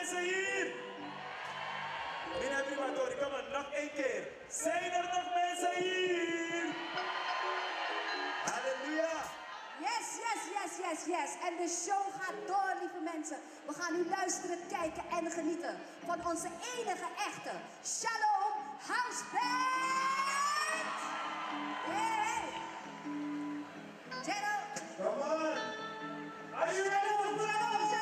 mensen hier? Binnen primatori, kom maar, nog één keer. Zijn er nog mensen hier? Halleluja. Yes, yes, yes, yes, yes. En de show gaat door, lieve mensen. We gaan nu luisteren, kijken en genieten van onze enige echte Shalom House Band. Yeah. Jello. Come on. Are you ready to play?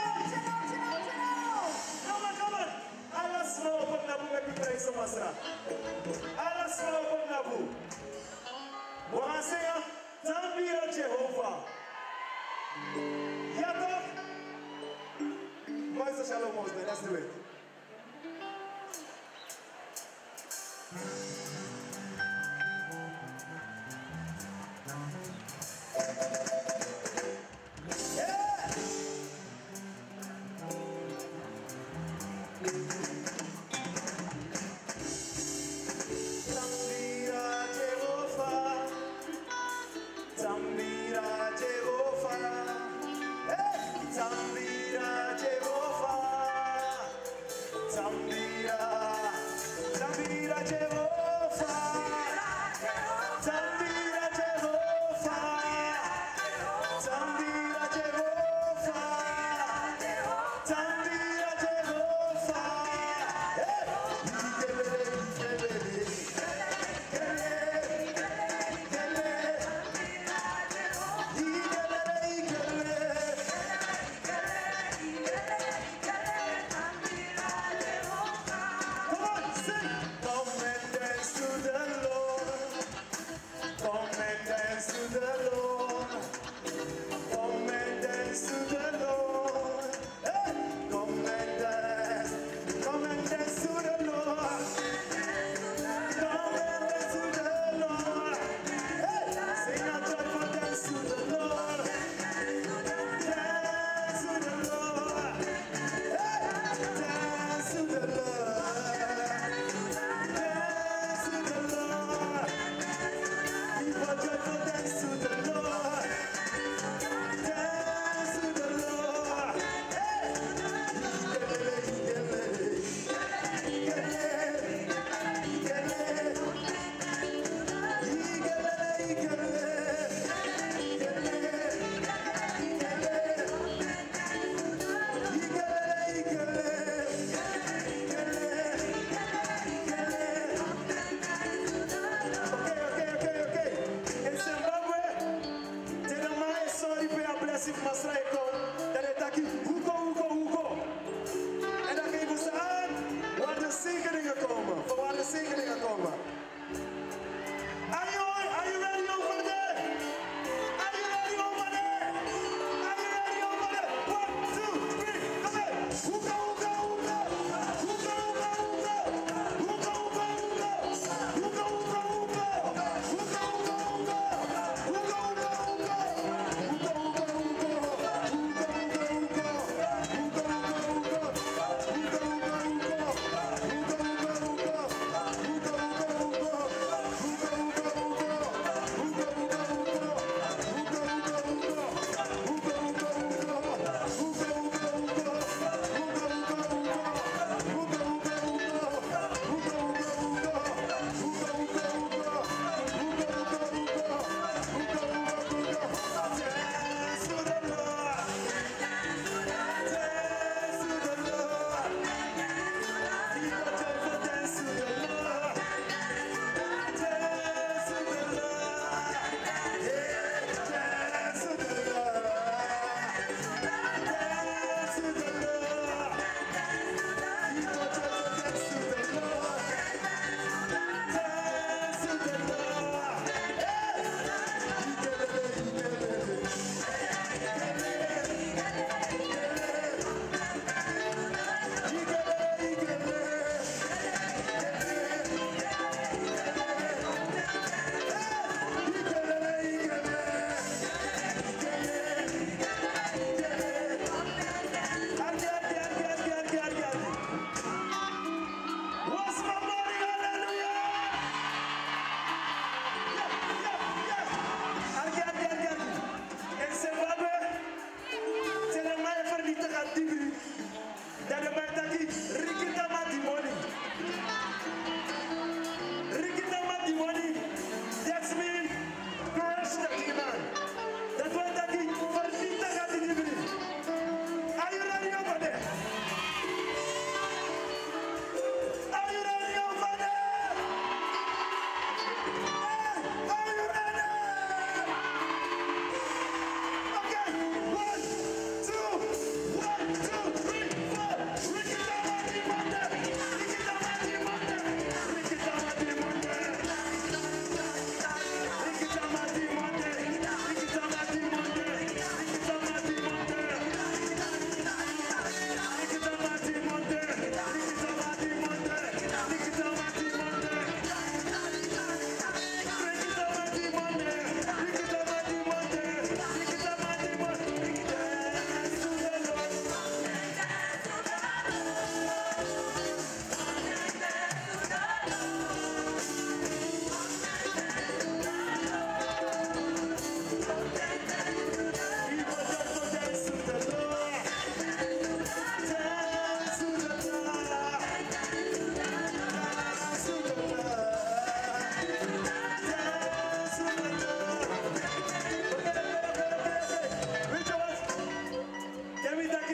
Come on, come on. Alas mo pag nabu nagpipray sa masra. Alas mo pag nabu. Mga saya, tambira Jehovah. Ja toch? Mooi zo Shalom House Band, let's do it.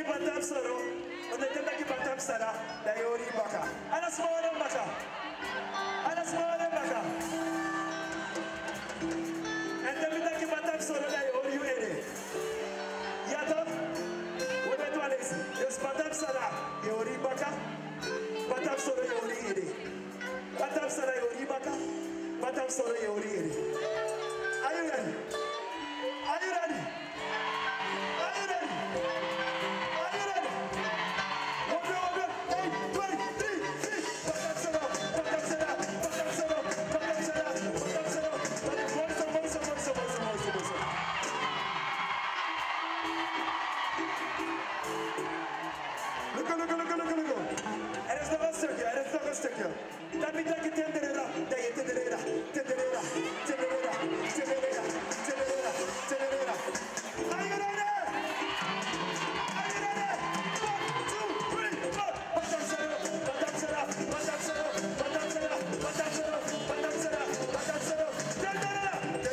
batam soro, onde tem daqui batam sara, daí ori baka. Alas mora baka. Alas mora baka. Ente mi daqui batam soro, daí ori ere. Yato, onde tu alesi? Yes batam sara, e ori baka. Batam soro e ori ere. Batam sara e ori baka. Batam soro e ori ere. Are you ready? Are you ready? Are you ready? Are you ready? 1, 2, 3, 4. Batam sara, batam sara, batam sara, batam sara, batam sara. Moisa. Look. Er is nog een stukje. Dat betekent que tenderera. Are you ready? Are you ready? 1, 2, 3, 4. Batam sara, batam sara, batam sara, batam sara, batam sara, batam sara, batam sara. Tenderera.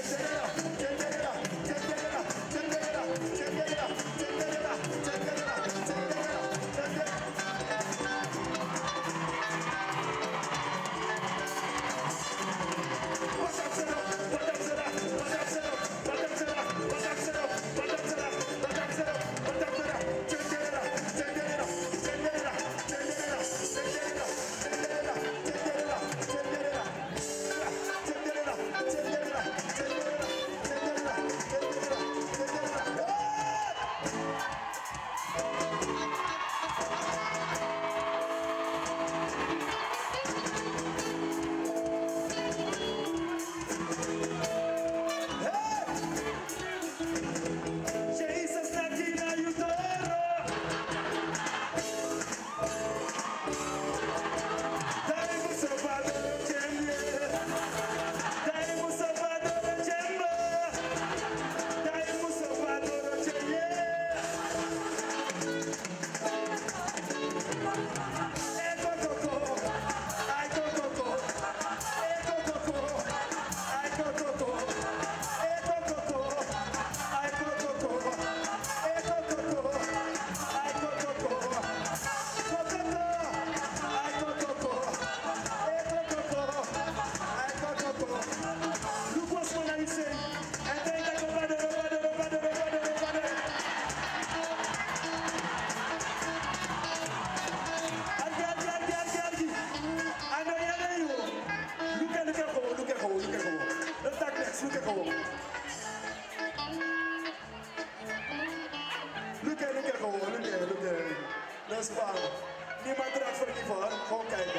Dat is spannend. Niemand draagt voor niet voor. Gewoon kijken.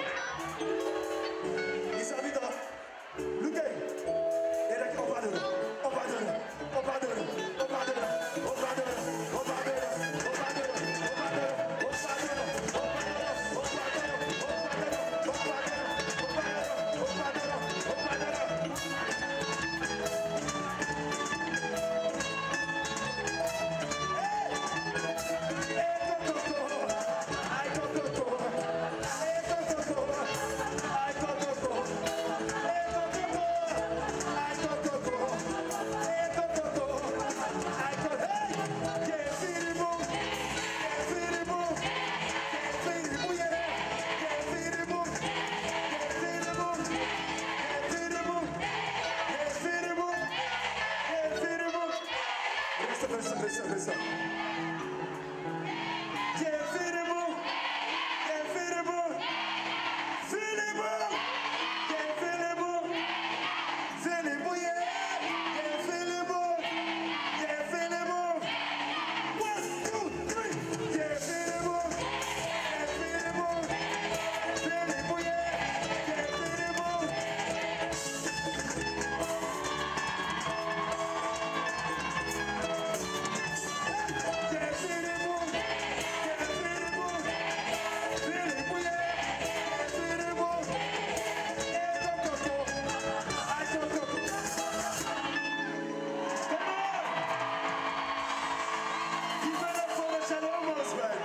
Is dat niet toch? Look at it. Nee, dat je opwaarderen. Opwaarderen. Opwaarderen. Opwaarderen. Opwaarderen. Opwaarderen. Opwaarderen. Opwaarderen. Opwaarderen. Give it up for the Shalom Husband.